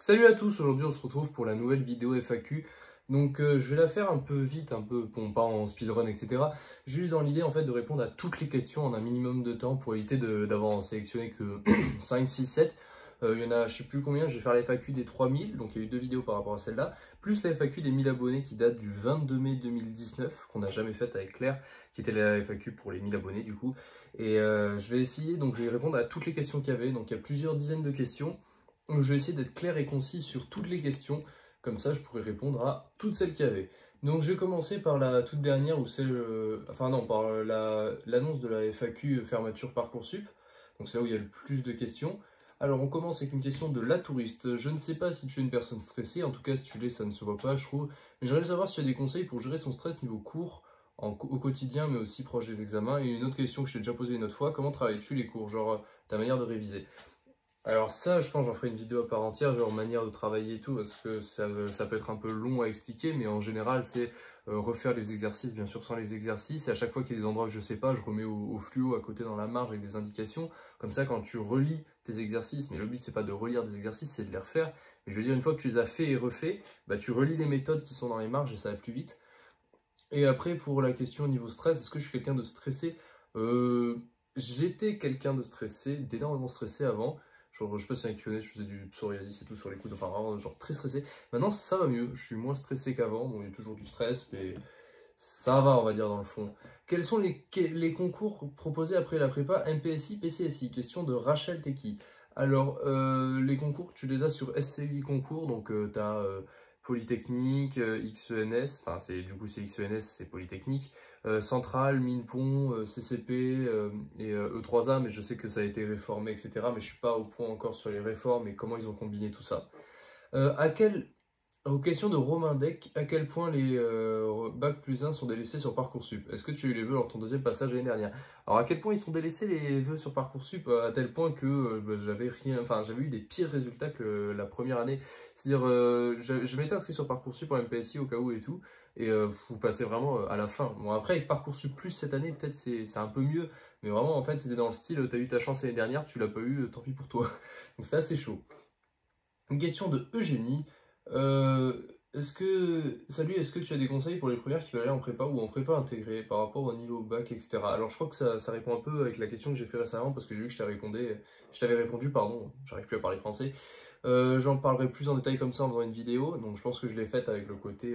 Salut à tous, aujourd'hui on se retrouve pour la nouvelle vidéo FAQ. Donc je vais la faire un peu vite, un peu, bon, pas en speedrun, etc. Juste dans l'idée en fait de répondre à toutes les questions en un minimum de temps pour éviter d'avoir en sélectionné que 5, 6, 7. Il y en a je sais plus combien, je vais faire la FAQ des 3000, donc il y a eu 2 vidéos par rapport à celle-là, plus la FAQ des 1000 abonnés qui date du 22 mai 2019, qu'on n'a jamais faite avec Claire, qui était la FAQ pour les 1000 abonnés du coup. Et je vais essayer, donc je vais répondre à toutes les questions qu'il y avait, donc il y a plusieurs dizaines de questions. Donc je vais essayer d'être clair et concis sur toutes les questions, comme ça je pourrai répondre à toutes celles qu'il y avait. Donc je vais commencer par la toute dernière, où c'est par l'annonce de la FAQ fermeture Parcoursup. Donc c'est là où il y a le plus de questions. Alors on commence avec une question de la touriste. Je ne sais pas si tu es une personne stressée, en tout cas si tu l'es ça ne se voit pas je trouve. Mais j'aimerais savoir si tu as des conseils pour gérer son stress niveau cours, au quotidien mais aussi proche des examens. Et une autre question que je t'ai déjà posée une autre fois, comment travailles-tu les cours, genre ta manière de réviser? Alors ça, je pense j'en ferai une vidéo à part entière, genre manière de travailler et tout, parce que ça peut être un peu long à expliquer, mais en général, c'est refaire les exercices, bien sûr sans les exercices, et à chaque fois qu'il y a des endroits que je sais pas, je remets au fluo à côté dans la marge avec des indications, comme ça quand tu relis tes exercices, mais le but c'est pas de relire des exercices, c'est de les refaire, mais je veux dire, une fois que tu les as fait et refait, bah, tu relis les méthodes qui sont dans les marges et ça va plus vite. Et après, pour la question au niveau stress, est-ce que je suis quelqu'un de stressé? J'étais quelqu'un de stressé, d'énormément stressé avant. Genre, je sais pas si un qui connaît, je faisais du psoriasis et tout sur les coudes, enfin vraiment, genre très stressé. Maintenant, ça va mieux, je suis moins stressé qu'avant. Bon, il y a toujours du stress, mais ça va, on va dire, dans le fond. Quels sont les concours proposés après la prépa MPSI, PCSI? Question de Rachel Teki. Alors, les concours, tu les as sur SCI Concours, donc tu as Polytechnique, XENS, enfin du coup c'est XENS, c'est Polytechnique, Centrale, Minpont, CCP et E3A, mais je sais que ça a été réformé, etc. Mais je suis pas au point encore sur les réformes et comment ils ont combiné tout ça. Aux questions de Romain Deck, à quel point les Bac plus 1 sont délaissés sur Parcoursup? Est-ce que tu as eu les vœux lors de ton deuxième passage l'année dernière? Alors à quel point ils sont délaissés les vœux sur Parcoursup, à tel point que j'avais eu des pires résultats que la première année. C'est-à-dire, je m'étais inscrit sur Parcoursup en MPSI au cas où et tout, et vous passez vraiment à la fin. Bon après avec Parcoursup plus cette année, peut-être c'est un peu mieux, mais vraiment en fait c'était dans le style, t'as eu ta chance l'année dernière, tu l'as pas eu, tant pis pour toi. Donc c'était assez chaud. Une question de Eugénie. Salut, est-ce que tu as des conseils pour les premières qui veulent aller en prépa ou en prépa intégrée par rapport au niveau bac, etc. Alors je crois que ça répond un peu avec la question que j'ai fait récemment parce que j'ai vu que je t'avais répondu, pardon, j'arrive plus à parler français. J'en parlerai plus en détail comme ça en faisant une vidéo, donc je pense que je l'ai faite avec le côté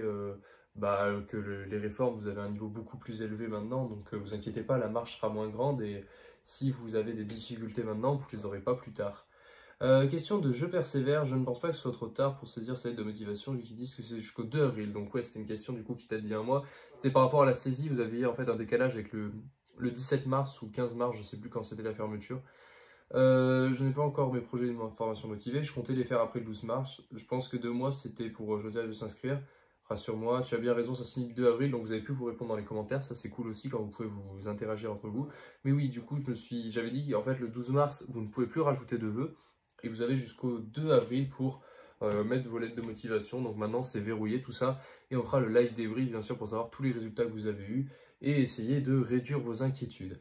les réformes, vous avez un niveau beaucoup plus élevé maintenant, donc vous inquiétez pas, la marche sera moins grande et si vous avez des difficultés maintenant, vous les aurez pas plus tard. Question de je persévère, je ne pense pas que ce soit trop tard pour saisir sa lettre de motivation vu qu'ils disent que c'est jusqu'au 2 avril. Donc ouais, c'était une question du coup qui date d'il y a un mois. C'était par rapport à la saisie, vous aviez en fait un décalage avec le 17 mars ou 15 mars, je sais plus quand c'était la fermeture. Je n'ai pas encore mes projets de formation motivée, je comptais les faire après le 12 mars. Je pense que 2 mois c'était pour Josiane de s'inscrire. Rassure-moi, tu as bien raison, ça signe le 2 avril, donc vous avez pu vous répondre dans les commentaires, ça c'est cool aussi quand vous pouvez vous interagir entre vous. Mais oui, du coup, j'avais dit qu'en fait le 12 mars, vous ne pouvez plus rajouter de vœux. Et vous avez jusqu'au 2 avril pour mettre vos lettres de motivation. Donc maintenant, c'est verrouillé tout ça. Et on fera le live débrief, bien sûr, pour savoir tous les résultats que vous avez eus et essayer de réduire vos inquiétudes.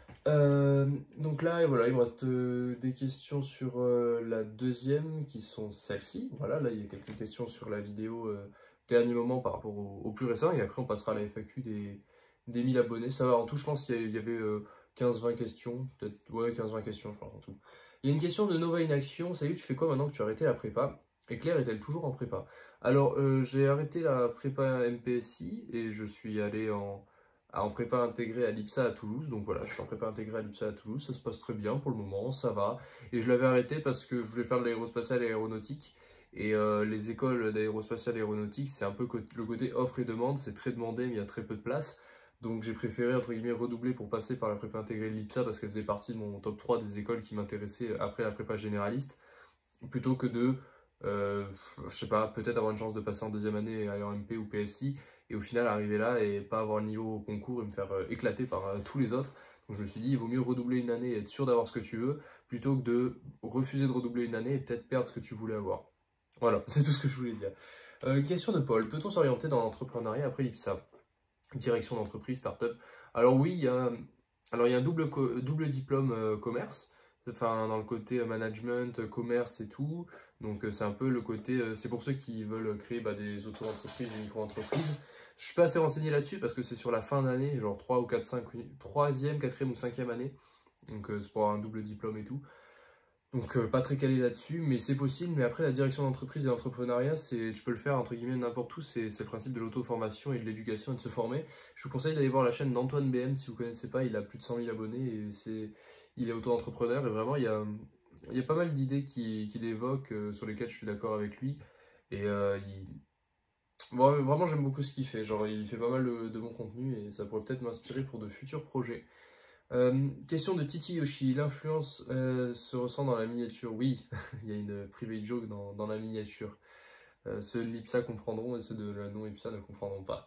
Donc là, voilà, il me reste des questions sur la deuxième qui sont celles-ci. Voilà, là, il y a quelques questions sur la vidéo dernier moment par rapport au plus récent. Et après, on passera à la FAQ des 1000 abonnés. Ça va, en tout, je pense qu'il y avait 15-20 questions. Peut-être, ouais, 15-20 questions, je pense, en tout. Il y a une question de Nova Inaction. Salut, tu fais quoi maintenant que tu as arrêté la prépa? Et Claire est-elle toujours en prépa? Alors, j'ai arrêté la prépa MPSI et je suis allé en prépa intégrée à l'IPSA à Toulouse. Donc voilà, je suis en prépa intégrée à l'IPSA à Toulouse. Ça se passe très bien pour le moment, ça va. Et je l'avais arrêté parce que je voulais faire de l'aérospatiale et aéronautique. Et les écoles d'aérospatiale et aéronautique, c'est un peu le côté offre et demande. C'est très demandé, mais il y a très peu de place. Donc j'ai préféré, entre guillemets, redoubler pour passer par la prépa intégrée de l'IPSA parce qu'elle faisait partie de mon top 3 des écoles qui m'intéressaient après la prépa généraliste, plutôt que de, je sais pas, peut-être avoir une chance de passer en deuxième année à MP ou PSI, et au final arriver là et pas avoir le niveau au concours et me faire éclater par tous les autres. Donc je me suis dit, il vaut mieux redoubler une année et être sûr d'avoir ce que tu veux, plutôt que de refuser de redoubler une année et peut-être perdre ce que tu voulais avoir. Voilà, c'est tout ce que je voulais dire. Question de Paul, peut-on s'orienter dans l'entrepreneuriat après l'IPSA? Direction d'entreprise, start-up. Alors oui, il y a un double diplôme commerce, enfin dans le côté management, commerce et tout. Donc c'est un peu le côté, c'est pour ceux qui veulent créer des auto-entreprises, des micro-entreprises. Je suis pas assez renseigné là-dessus parce que c'est sur la fin d'année, genre 3 ou 4, 5, 3e, 4e ou 5e année. Donc c'est pour avoir un double diplôme et tout. Donc pas très calé là-dessus, mais c'est possible. Mais après, la direction d'entreprise et l'entrepreneuriat, tu peux le faire entre guillemets n'importe où. C'est le principe de l'auto-formation et de l'éducation et de se former. Je vous conseille d'aller voir la chaîne d'Antoine BM si vous ne connaissez pas. Il a plus de 100 000 abonnés et il est auto-entrepreneur. Et vraiment, il y a pas mal d'idées qu'il évoque sur lesquelles je suis d'accord avec lui. Et bon, vraiment, j'aime beaucoup ce qu'il fait. Genre, il fait pas mal de bon contenu et ça pourrait peut-être m'inspirer pour de futurs projets. Question de Titi Yoshi, l'influence se ressent dans la miniature. Oui, il y a une private joke dans la miniature. Ceux de l'IPSA comprendront et ceux de la non-IPSA ne comprendront pas.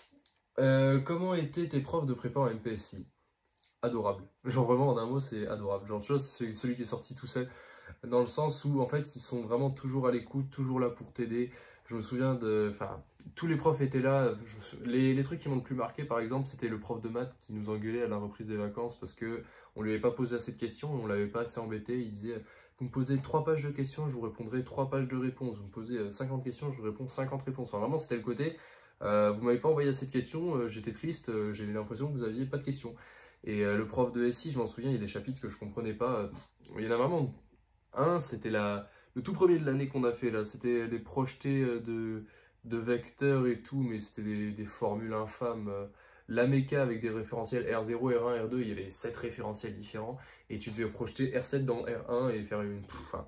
Comment étaient tes profs de prépa en MPSI? Adorable. Genre vraiment en un mot c'est adorable. Genre tu vois c'est celui qui est sorti tout seul. Dans le sens où en fait ils sont vraiment toujours à l'écoute, toujours là pour t'aider. Je me souviens enfin tous les profs étaient là. Les trucs qui m'ont le plus marqué par exemple c'était le prof de maths qui nous engueulait à la reprise des vacances parce que on lui avait pas posé assez de questions et on l'avait pas assez embêté. Il disait vous me posez 3 pages de questions, je vous répondrai 3 pages de réponses. Vous me posez 50 questions, je vous réponds 50 réponses. Enfin vraiment c'était le côté vous m'avez pas envoyé assez de questions, j'étais triste, j'ai eu l'impression que vous aviez pas de questions. Et le prof de SI, je m'en souviens, il y a des chapitres que je comprenais pas. Il y en a vraiment un, c'était le tout premier de l'année qu'on a fait là. C'était des projetés de vecteurs et tout, mais c'était des formules infâmes. La méca avec des référentiels R0, R1, R2, il y avait 7 référentiels différents. Et tu devais projeter R7 dans R1 et faire une... Enfin,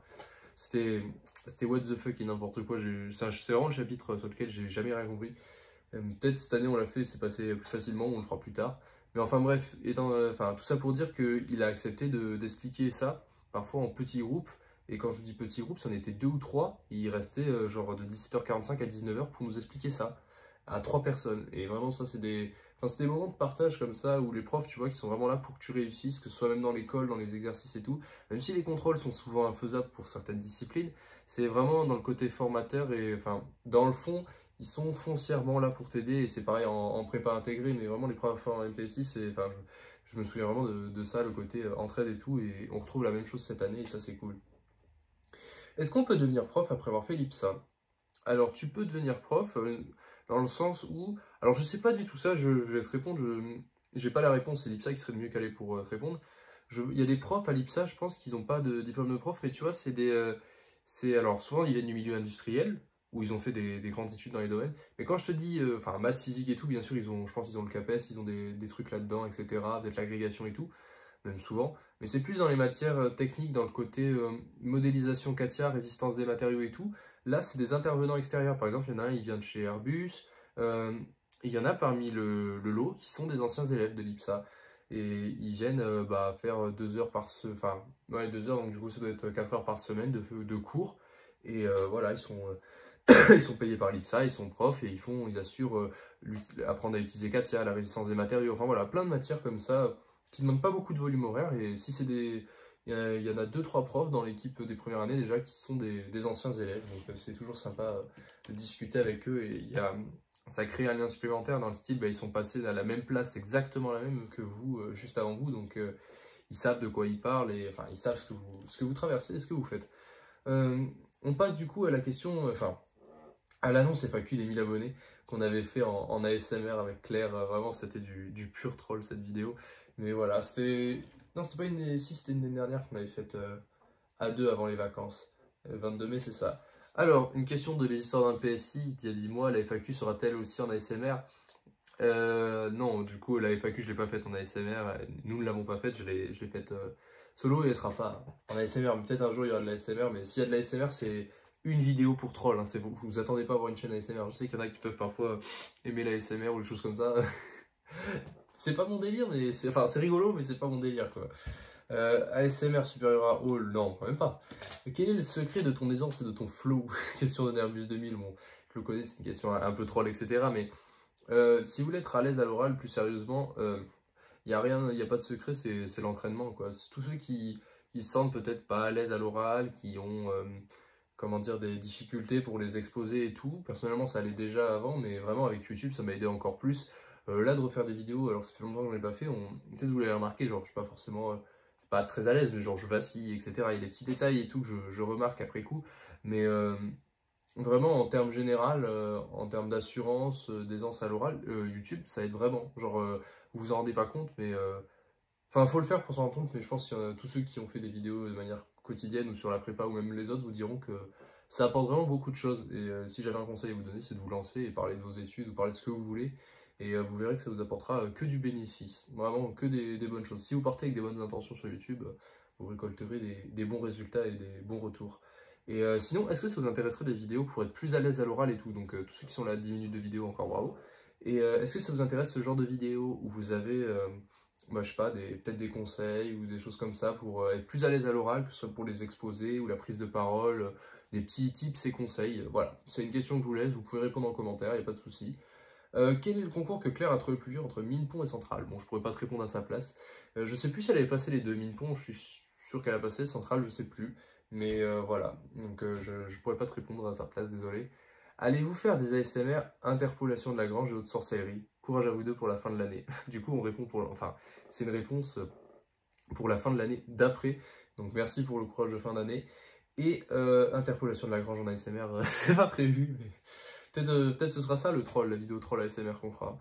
c'était what the fuck et n'importe quoi. C'est vraiment le chapitre sur lequel j'ai jamais rien compris. Peut-être cette année on l'a fait, c'est passé plus facilement, on le fera plus tard. Mais enfin bref, tout ça pour dire qu'il a accepté d'expliquer ça, parfois en petits groupes. Et quand je dis petits groupes, c'en était 2 ou 3. Et il restait genre de 17h45 à 19h pour nous expliquer ça, à 3 personnes. Et vraiment ça c'est c'est des moments de partage comme ça, où les profs, tu vois, qui sont vraiment là pour que tu réussisses, que ce soit même dans l'école, dans les exercices et tout. Même si les contrôles sont souvent infaisables pour certaines disciplines, c'est vraiment dans le côté formateur et enfin, dans le fond, ils sont foncièrement là pour t'aider et c'est pareil en prépa intégrée, mais vraiment les profs en MPSI, je me souviens vraiment de ça, le côté entraide et tout, et on retrouve la même chose cette année et ça c'est cool. Est-ce qu'on peut devenir prof après avoir fait l'IPSA? Alors tu peux devenir prof dans le sens où, alors je sais pas du tout ça, je vais te répondre, j'ai pas la réponse, c'est l'IPSA qui serait le mieux calé pour te répondre. Il y a des profs à l'IPSA, je pense qu'ils n'ont pas de diplôme de prof, mais tu vois, alors souvent ils viennent du milieu industriel, où ils ont fait des grandes études dans les domaines. Mais quand je te dis, enfin maths, physique et tout, bien sûr, je pense qu'ils ont le CAPES, ils ont des trucs là-dedans, etc., peut-être l'agrégation et tout, même souvent. Mais c'est plus dans les matières techniques, dans le côté modélisation CATIA, résistance des matériaux et tout. Là, c'est des intervenants extérieurs. Par exemple, il y en a un, il vient de chez Airbus. Il y en a parmi le lot qui sont des anciens élèves de l'IPSA. Et ils viennent faire 2 heures par semaine, enfin, ouais, 2 heures, donc du coup, ça doit être 4 heures par semaine de cours. Et voilà, ils sont... ils sont payés par l'IPSA, ils sont profs et ils assurent apprendre à utiliser CATIA, la résistance des matériaux, enfin voilà, plein de matières comme ça qui ne demandent pas beaucoup de volume horaire. Et si c'est il y en a 2-3 profs dans l'équipe des premières années déjà qui sont des anciens élèves, donc c'est toujours sympa de discuter avec eux et ça crée un lien supplémentaire dans le style, ils sont passés à la même place, exactement la même que vous, juste avant vous, donc ils savent de quoi ils parlent et enfin ils savent ce que vous traversez et ce que vous faites. On passe du coup à la question, à l'annonce FAQ des 1000 abonnés qu'on avait fait en ASMR avec Claire. Vraiment, c'était du pur troll cette vidéo. Mais voilà, non, c'était pas si, c'était une des dernières qu'on avait faite à 2 avant les vacances. 22 mai, c'est ça. Alors, une question de l'histoire d'un PSI. Il y a 10 mois, la FAQ sera-t-elle aussi en ASMR? Non, du coup, la FAQ, je l'ai pas faite en ASMR. Nous ne l'avons pas faite, je l'ai faite solo et elle sera pas en ASMR. Peut-être un jour, il y aura de l'ASMR, mais s'il y a de l'ASMR, c'est une vidéo pour troll, hein, vous attendez pas à voir une chaîne ASMR. Je sais qu'il y en a qui peuvent parfois aimer la ASMR ou des choses comme ça. C'est pas mon délire, mais c'est rigolo, mais c'est pas mon délire quoi. ASMR supérieur à Hall, non, quand même pas. Quel est le secret de ton aisance et de ton flow? Question de Nervus 2000, bon, je le connais, c'est une question un peu troll, etc. Mais si vous voulez être à l'aise à l'oral, plus sérieusement, il n'y a pas de secret, c'est l'entraînement quoi. Tous ceux qui se sentent peut-être pas à l'aise à l'oral, qui ont comment dire, des difficultés pour les exposer et tout. Personnellement, ça allait déjà avant, mais vraiment avec YouTube, ça m'a aidé encore plus. Là, de refaire des vidéos, alors ça fait longtemps que je ne l'ai pas fait, peut-être vous l'avez remarqué, genre je suis pas forcément pas très à l'aise, mais genre je vacille, etc. Il y a des petits détails et tout que je remarque après coup. Mais vraiment, en termes général, en termes d'assurance, d'aisance à l'oral, YouTube, ça aide vraiment. Genre, vous vous en rendez pas compte, mais... Enfin, faut le faire pour s'en rendre compte, mais je pense que tous ceux qui ont fait des vidéos de manière quotidienne ou sur la prépa ou même les autres vous diront que ça apporte vraiment beaucoup de choses. Et si j'avais un conseil à vous donner, c'est de vous lancer et parler de vos études ou parler de ce que vous voulez. Et vous verrez que ça vous apportera que du bénéfice, vraiment que des bonnes choses. Si vous partez avec des bonnes intentions sur YouTube, vous récolterez des bons résultats et des bons retours. Et sinon, est-ce que ça vous intéresserait des vidéos pour être plus à l'aise à l'oral et tout? Donc tous ceux qui sont là 10 minutes de vidéo, encore bravo. Et est-ce que ça vous intéresse ce genre de vidéo où vous avez... bah, je sais pas, peut-être des conseils ou des choses comme ça pour être plus à l'aise à l'oral, que ce soit pour les exposés ou la prise de parole, des petits tips et conseils. Voilà, c'est une question que je vous laisse, vous pouvez répondre en commentaire, il n'y a pas de souci. Quel est le concours que Claire a trouvé le plus dur entre Minepont et Centrale? Bon, je pourrais pas te répondre à sa place. Je sais plus si elle avait passé les deux. Minepont, je suis sûr qu'elle a passé. Centrale, je sais plus. Mais voilà, donc je pourrais pas te répondre à sa place, désolé. Allez-vous faire des ASMR, interpolation de Lagrange et autres sorcellerie? Courage à vous deux pour la fin de l'année. Du coup, on répond pour... Enfin, c'est une réponse pour la fin de l'année d'après. Donc merci pour le courage de fin d'année. Et interpolation de Lagrange en ASMR, c'est pas prévu, mais... Peut-être ce sera ça le troll, la vidéo troll ASMR qu'on fera.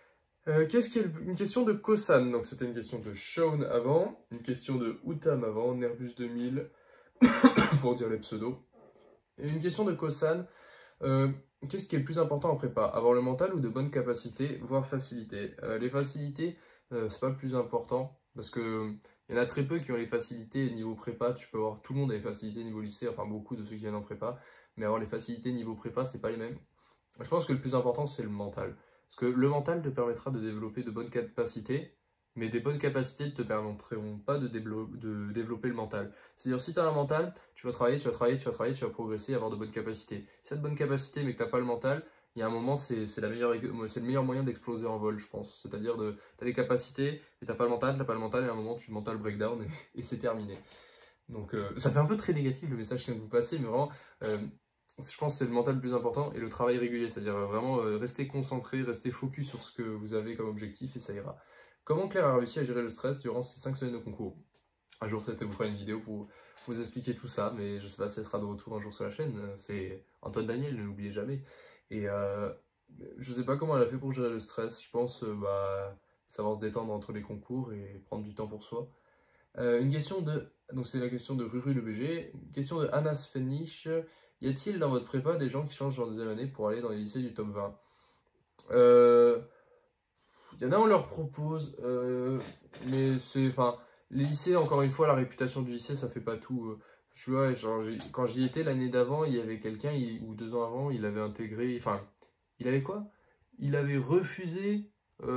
Une question de Kosan, donc c'était une question de Shaun avant, une question de Outam avant, Nerbus 2000, pour dire les pseudos. Et une question de Kosan, qu'est-ce qui est le plus important en prépa? Avoir le mental ou de bonnes capacités, voire facilités? Les facilités, c'est pas le plus important, parce que il y en a très peu qui ont les facilités niveau prépa. Tu peux voir, tout le monde a les facilités niveau lycée, enfin beaucoup de ceux qui viennent en prépa, mais avoir les facilités niveau prépa, c'est pas les mêmes. Je pense que le plus important, c'est le mental. Parce que le mental te permettra de développer de bonnes capacités, mais des bonnes capacités ne te permettront pas de développer le mental. C'est-à-dire, si tu as un mental, tu vas travailler, tu vas travailler, tu vas travailler, tu vas progresser et avoir de bonnes capacités. Si tu as de bonnes capacités, mais que tu n'as pas le mental, il y a un moment, c'est le meilleur moyen d'exploser en vol, je pense. C'est-à-dire, tu as les capacités, et tu n'as pas le mental, et à un moment, tu mental breakdown, et c'est terminé. Donc, ça fait un peu très négatif le message que je viens de vous passer, mais vraiment... je pense que c'est le mental le plus important et le travail régulier, c'est-à-dire vraiment rester concentré, rester focus sur ce que vous avez comme objectif et ça ira. Comment Claire a réussi à gérer le stress durant ces 5 semaines de concours? Un jour peut-être elle vous fera une vidéo pour vous expliquer tout ça, mais je sais pas si elle sera de retour un jour sur la chaîne. C'est Antoine Daniel, ne l'oubliez jamais. Et je sais pas comment elle a fait pour gérer le stress. Je pense savoir se détendre entre les concours et prendre du temps pour soi. Une question de... Donc c'est la question de Ruru le BG. Une question de Anas Fenich. Y a-t-il dans votre prépa des gens qui changent en deuxième année pour aller dans les lycées du top 20? Il y en a, on leur propose, mais c'est... Enfin, les lycées, encore une fois, la réputation du lycée, ça fait pas tout. Tu vois, genre, quand j'y étais l'année d'avant, il y avait quelqu'un, ou 2 ans avant, il avait intégré... Enfin, il avait quoi? Il avait refusé...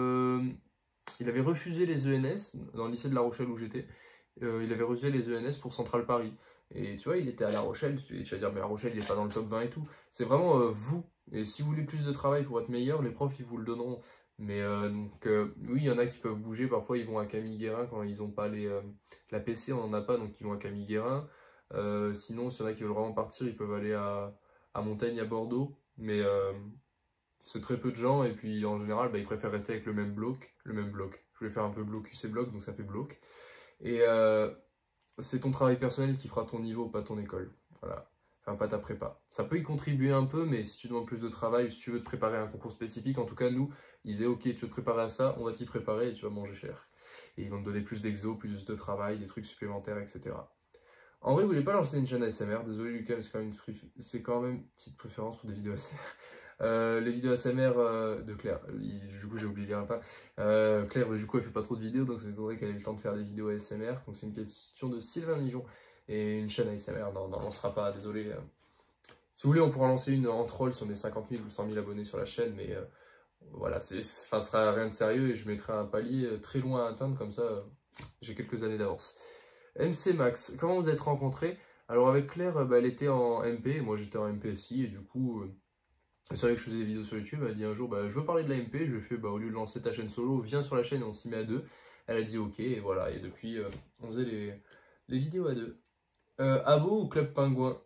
il avait refusé les ENS dans le lycée de La Rochelle où j'étais. Il avait refusé les ENS pour Centrale Paris. Et tu vois, il était à La Rochelle. Tu vas dire, mais La Rochelle, il n'est pas dans le top 20 et tout. C'est vraiment vous. Et si vous voulez plus de travail pour être meilleur, les profs, ils vous le donneront. Mais oui, il y en a qui peuvent bouger. Parfois, ils vont à Camille Guérin quand ils n'ont pas la PC, on n'en a pas, donc ils vont à Camille Guérin. Sinon, s'il y en a qui veulent vraiment partir, ils peuvent aller à Montaigne, à Bordeaux. Mais c'est très peu de gens. Et puis, en général, ils préfèrent rester avec le même bloc. Je vais faire un peu blocus et bloc, donc ça fait bloc. Et c'est ton travail personnel qui fera ton niveau, pas ton école. Voilà. Enfin, pas ta prépa. Ça peut y contribuer un peu, mais si tu demandes plus de travail ou si tu veux te préparer à un concours spécifique, en tout cas, nous, ils disaient, ok, tu veux te préparer à ça, on va t'y préparer et tu vas manger cher. Et ils vont te donner plus d'exo, plus de travail, des trucs supplémentaires, etc. En vrai, vous voulez pas lancer une chaîne ASMR? Désolé, Lucas, mais c'est quand même une petite préférence pour des vidéos ASMR. Les vidéos ASMR de Claire, du coup j'ai oublié de dire un pas. Claire, du coup elle fait pas trop de vidéos, donc ça m'étonnerait qu'elle ait le temps de faire des vidéos ASMR. Donc c'est une question de Sylvain Mijon. Et une chaîne ASMR, non, on n'en lancera pas, désolé. Si vous voulez, on pourra lancer une en troll si on est 50 000 ou 100 000 abonnés sur la chaîne, mais voilà, ce sera rien de sérieux et je mettrai un palier très loin à atteindre, comme ça j'ai quelques années d'avance. MC Max, comment vous êtes rencontrés? Alors avec Claire, elle était en MP, moi j'étais en MPSI, et du coup... c'est vrai que je faisais des vidéos sur YouTube, elle a dit un jour, je veux parler de la MP, je lui ai fait, au lieu de lancer ta chaîne solo, viens sur la chaîne et on s'y met à deux. Elle a dit ok, et voilà, et depuis, on faisait les vidéos à deux. Abo ou Club Pingouin?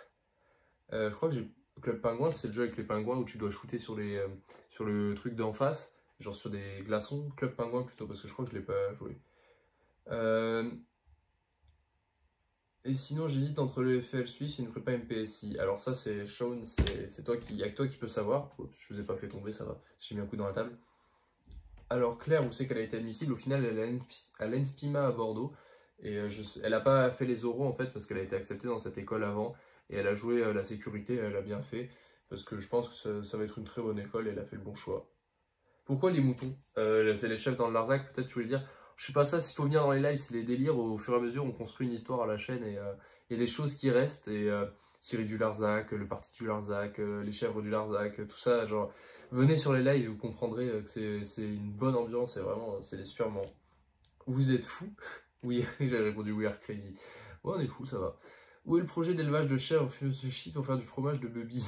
Je crois que Club Pingouin, c'est le jeu avec les pingouins où tu dois shooter sur le truc d'en face, genre sur des glaçons. Club Pingouin plutôt, parce que je crois que je l'ai pas joué. Et sinon, j'hésite entre le FL Suisse et une prépa MPSI. Alors ça, c'est Sean, c'est toi qui, y a que toi qui peux savoir. Oups, je vous ai pas fait tomber, ça va. J'ai mis un coup dans la table. Alors Claire, où c'est qu'elle a été admissible? Au final, elle est à l'ENSPIMA à Bordeaux. Et elle n'a pas fait les oraux en fait parce qu'elle a été acceptée dans cette école avant. Et elle a joué la sécurité, elle a bien fait. Parce que je pense que ça va être une très bonne école et elle a fait le bon choix. Pourquoi les moutons? C'est les chefs dans le Larzac, peut-être tu voulais dire. Je sais pas ça, s'il faut venir dans les lives, c'est les délires. Au fur et à mesure, on construit une histoire à la chaîne et il y a des choses qui restent. Et Thierry du Larzac, le parti du Larzac, les chèvres du Larzac, tout ça. Genre, venez sur les lives, vous comprendrez que c'est une bonne ambiance et vraiment, c'est des super moments. Vous êtes fous? Oui, j'avais répondu we are crazy. Ouais, on est fous, ça va. Où est le projet d'élevage de chèvres sushi pour faire du fromage de bubby?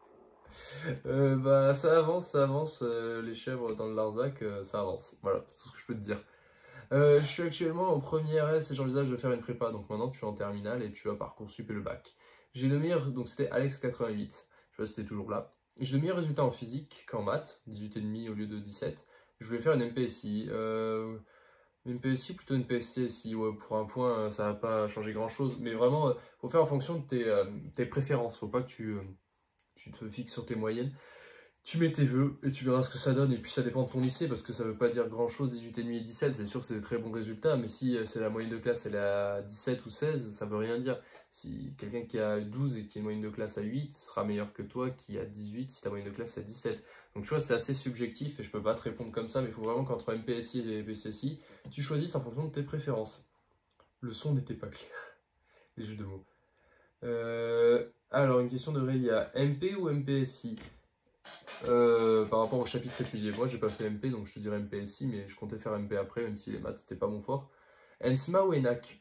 Bah ça avance, les chèvres dans le Larzac, ça avance. Voilà, c'est tout ce que je peux te dire. Je suis actuellement en première S et j'envisage de faire une prépa, donc maintenant tu es en terminale et tu as Parcoursup et le bac. J'ai le meilleur, donc c'était Alex88, je sais pas si c'était toujours là. J'ai le meilleur résultat en physique qu'en maths, 18,5 au lieu de 17. Je voulais faire une MPSI, une PSI plutôt une PSCSI, ouais, pour un point ça va pas changer grand chose, mais vraiment faut faire en fonction de tes préférences, faut pas que tu te fixes sur tes moyennes. Tu mets tes vœux et tu verras ce que ça donne. Et puis ça dépend de ton lycée parce que ça veut pas dire grand chose 18,5 et 17. C'est sûr que c'est des très bons résultats, mais si c'est la moyenne de classe, elle est à 17 ou 16, ça veut rien dire. Si quelqu'un qui a 12 et qui a une moyenne de classe à 8 sera meilleur que toi qui a 18 si ta moyenne de classe est à 17. Donc tu vois, c'est assez subjectif et je peux pas te répondre comme ça, mais il faut vraiment qu'entre MPSI et PCSI, tu choisisses en fonction de tes préférences. Le son n'était pas clair. Les jeux de mots. Alors, une question de Réa. MP ou MPSI? Par rapport au chapitre étudié. Moi, j'ai pas fait MP, donc je te dirais MPSI, mais je comptais faire MP après, même si les maths, c'était pas mon fort. ENSMA ou ENAC?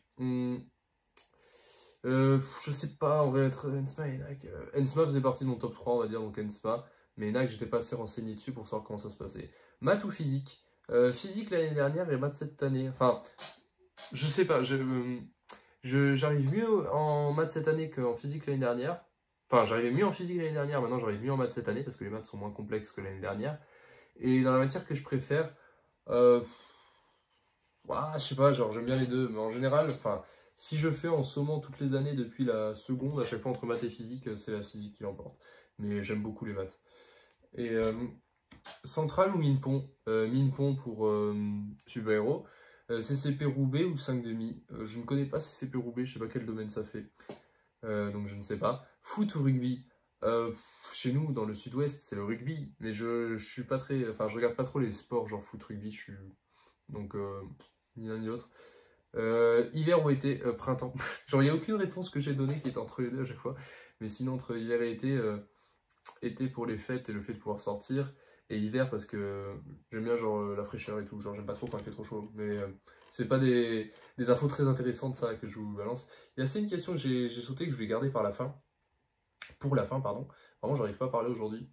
Je sais pas, on va être ENSMA et ENAC. ENSMA faisait partie de mon top 3, on va dire, donc ENSMA. Mais ENAC, j'étais pas assez renseigné dessus pour savoir comment ça se passait. Maths ou physique? Physique l'année dernière et maths cette année. Enfin, je sais pas, j'arrive mieux en maths cette année qu'en physique l'année dernière. Enfin, j'arrivais mieux en physique l'année dernière, maintenant j'arrive mieux en maths cette année parce que les maths sont moins complexes que l'année dernière. Et dans la matière que je préfère, je sais pas, genre j'aime bien les deux, mais en général, enfin, si je fais en sommant toutes les années depuis la seconde, à chaque fois entre maths et physique, c'est la physique qui l'emporte. Mais j'aime beaucoup les maths. Et Centrale ou Minpont? Minpont pour super-héros. CCP Roubaix ou 5,5? Je ne connais pas CCP Roubaix, je sais pas quel domaine ça fait. Donc je ne sais pas. Foot ou rugby? Chez nous, dans le sud-ouest, c'est le rugby. Mais je suis pas très... Enfin, je regarde pas trop les sports, genre foot, rugby, je suis... Donc, ni l'un ni l'autre. Hiver ou été? Printemps. Genre, il n'y a aucune réponse que j'ai donnée qui est entre les deux à chaque fois. Mais sinon, entre hiver et été, été pour les fêtes et le fait de pouvoir sortir. Et hiver parce que j'aime bien genre la fraîcheur et tout. Genre, j'aime pas trop quand il fait trop chaud. Mais c'est pas des infos très intéressantes, ça, que je vous balance. Il y a une question que j'ai sauté que je vais garder par la fin. Pour la fin, pardon. Vraiment, j'arrive pas à parler aujourd'hui.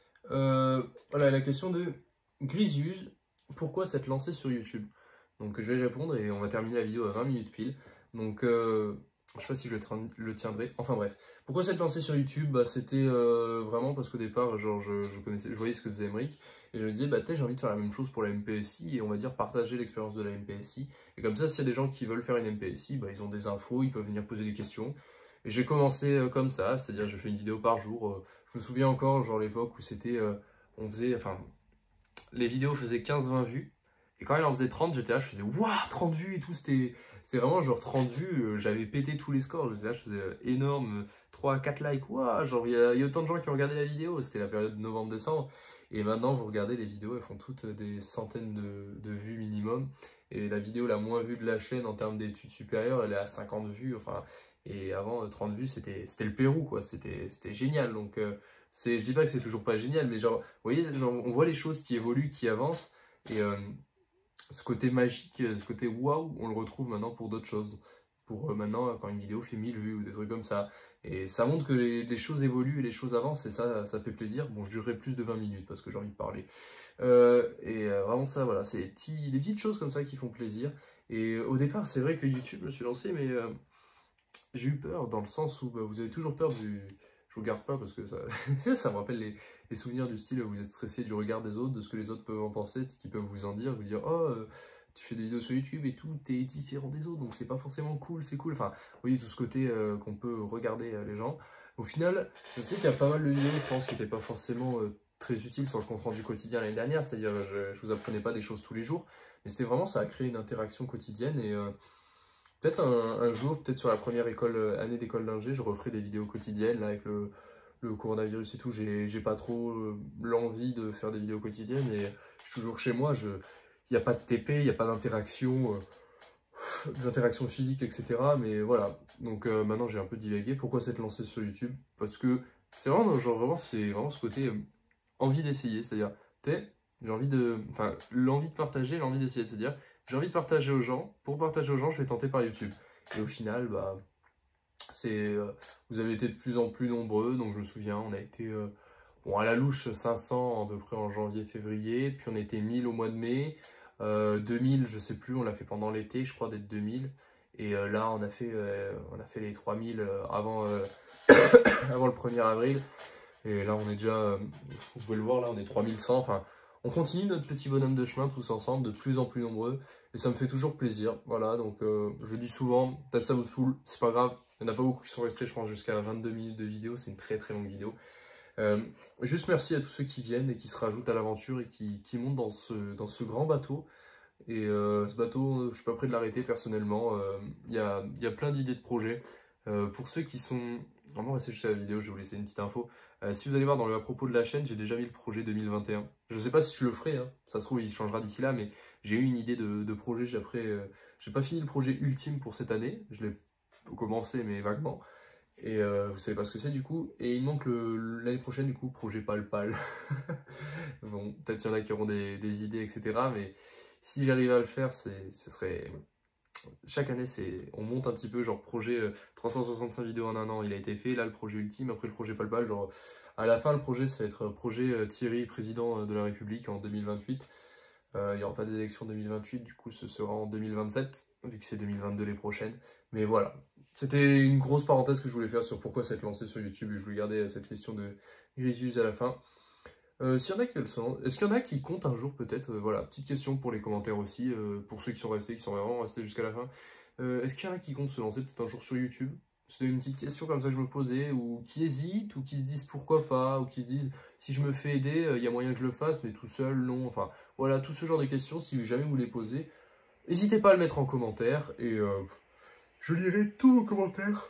Voilà, la question de Grisius. Pourquoi s'être lancé sur YouTube? Donc, je vais y répondre et on va terminer la vidéo à 20 minutes pile. Donc, je sais pas si je le tiendrai. Enfin bref. Pourquoi s'être lancé sur YouTube? Bah, c'était vraiment parce qu'au départ, genre, je voyais ce que faisait Emric. Et je me disais, bah, j'ai envie de faire la même chose pour la MPSI et on va dire partager l'expérience de la MPSI. Et comme ça, s'il y a des gens qui veulent faire une MPSI, bah, ils ont des infos, ils peuvent venir poser des questions. Et j'ai commencé comme ça, c'est-à-dire je fais une vidéo par jour. Je me souviens encore, genre l'époque où c'était, on faisait, enfin, les vidéos faisaient 15-20 vues. Et quand elle en faisait 30, j'étais là, je faisais waouh, 30 vues et tout, c'était vraiment genre 30 vues, j'avais pété tous les scores, j'étais là, je faisais énorme, 3 à 4 likes, waouh, genre il y a autant de gens qui ont regardé la vidéo, c'était la période de novembre-décembre. Et maintenant, vous regardez les vidéos, elles font toutes des centaines de vues minimum. Et la vidéo la moins vue de la chaîne en termes d'études supérieures, elle est à 50 vues, enfin. Et avant, 30 vues, c'était le Pérou, quoi. C'était génial. Donc, je dis pas que c'est toujours pas génial, mais genre, vous voyez, genre, on voit les choses qui évoluent, qui avancent. Et ce côté magique, ce côté waouh, on le retrouve maintenant pour d'autres choses. Pour maintenant, quand une vidéo fait 1000 vues ou des trucs comme ça. Et ça montre que les choses évoluent et les choses avancent. Et ça fait plaisir. Bon, je durerai plus de 20 minutes parce que j'ai envie de parler. Vraiment, ça, voilà. C'est des petites choses comme ça qui font plaisir. Et au départ, c'est vrai que YouTube, je me suis lancé, mais j'ai eu peur dans le sens où bah, vous avez toujours peur du... Je vous garde pas parce que ça, ça me rappelle les souvenirs du style où vous êtes stressé du regard des autres, de ce que les autres peuvent en penser, de ce qu'ils peuvent vous en dire, vous dire « Oh, tu fais des vidéos sur YouTube et tout est différent des autres, donc c'est pas forcément cool, c'est cool. Enfin, vous voyez tout ce côté qu'on peut regarder les gens. Au final, je sais qu'il y a pas mal de vidéos, je pense, qui n'étaient pas forcément très utiles sur le compte rendu quotidien l'année dernière, c'est-à-dire je vous apprenais pas des choses tous les jours, mais c'était vraiment, ça a créé une interaction quotidienne et peut-être un jour, peut-être sur la première année d'école d'ingé, je referai des vidéos quotidiennes là, avec le coronavirus et tout, j'ai pas trop l'envie de faire des vidéos quotidiennes et je suis toujours chez moi, il n'y a pas de TP, il n'y a pas d'interaction physique, etc. Mais voilà, donc maintenant j'ai un peu divagué. Pourquoi s'être lancé sur YouTube? Parce que c'est vraiment, genre, vraiment, c'est vraiment ce côté envie d'essayer, c'est-à-dire, j'ai envie de, enfin, l'envie de partager, l'envie d'essayer, c'est-à-dire, j'ai envie de partager aux gens, pour partager aux gens, je vais tenter par YouTube. Et au final, bah, vous avez été de plus en plus nombreux, donc je me souviens, on a été bon, à la louche 500 à peu près en janvier-février, puis on était 1000 au mois de mai, 2000 je sais plus, on l'a fait pendant l'été, je crois, d'être 2000, et là on a fait les 3000 avant, avant le 1er avril, et là on est déjà, vous pouvez le voir, là on est 3100, enfin on continue notre petit bonhomme de chemin tous ensemble, de plus en plus nombreux, et ça me fait toujours plaisir, voilà, donc je dis souvent, peut-être ça vous saoule, c'est pas grave, il n'y en a pas beaucoup qui sont restés, je pense, jusqu'à 22 minutes de vidéo, c'est une très très longue vidéo. Juste merci à tous ceux qui viennent et qui se rajoutent à l'aventure et qui montent dans ce grand bateau. Et ce bateau, je suis pas prêt de l'arrêter personnellement, y a plein d'idées de projets. Pour ceux qui sont vraiment restés jusqu'à la vidéo, je vais vous laisser une petite info. Si vous allez voir dans le à propos de la chaîne, j'ai déjà mis le projet 2021. Je sais pas si je le ferai, hein. Ça se trouve il changera d'ici là, mais j'ai eu une idée de projet. J'ai pas fini le projet ultime pour cette année, je l'ai commencé mais vaguement. Et vous savez pas ce que c'est du coup. Et il manque l'année prochaine du coup, projet Pal. Bon, peut-être qu'il y en a qui auront des idées, etc. Mais si j'arrive à le faire, ce serait... Chaque année, on monte un petit peu, genre projet 365 vidéos en un an, il a été fait. Là, le projet ultime, après le projet Pal, genre à la fin, le projet, ça va être projet Thierry, président de la République en 2028. Il n'y aura pas des élections en 2028, du coup ce sera en 2027, vu que c'est 2022 les prochaines. Mais voilà, c'était une grosse parenthèse que je voulais faire sur pourquoi s'être lancé sur YouTube, et je voulais garder cette question de Grisius à la fin. S'il y en a qui le sont, est-ce qu'il y en a qui comptent un jour peut-être, voilà, petite question pour les commentaires aussi, pour ceux qui sont restés, qui sont vraiment restés jusqu'à la fin. Est-ce qu'il y en a qui comptent se lancer peut-être un jour sur YouTube? C'était une petite question comme ça que je me posais, ou qui hésitent, ou qui se disent pourquoi pas, ou qui se disent si je me fais aider, il y a moyen que je le fasse, mais tout seul, non. Enfin, voilà, tout ce genre de questions, si jamais vous les posez, n'hésitez pas à le mettre en commentaire, et je lirai tous vos commentaires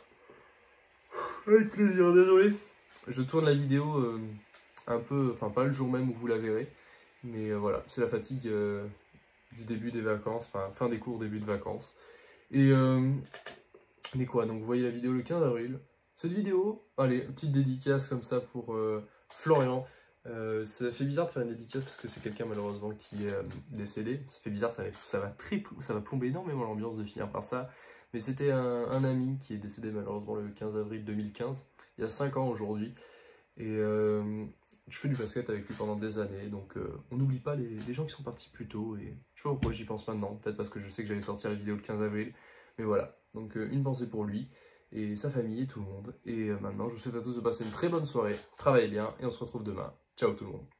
avec plaisir. Désolé, je tourne la vidéo un peu, enfin pas le jour même où vous la verrez, mais voilà, c'est la fatigue du début des vacances, enfin fin des cours, début de vacances. Et mais quoi, donc vous voyez la vidéo le 15 avril. Cette vidéo, allez, petite dédicace comme ça pour Florian. Ça fait bizarre de faire une dédicace parce que c'est quelqu'un malheureusement qui est décédé. Ça fait bizarre, ça va plomber énormément l'ambiance de finir par ça. Mais c'était un ami qui est décédé malheureusement le 15 avril 2015, il y a 5 ans aujourd'hui. Et je fais du basket avec lui pendant des années, donc on n'oublie pas les gens qui sont partis plus tôt. Et je sais pas pourquoi j'y pense maintenant, peut-être parce que je sais que j'allais sortir la vidéo le 15 avril. Mais voilà, donc une pensée pour lui et sa famille et tout le monde. Et maintenant, je vous souhaite à tous de passer une très bonne soirée, travaillez bien et on se retrouve demain. Ciao tout le monde.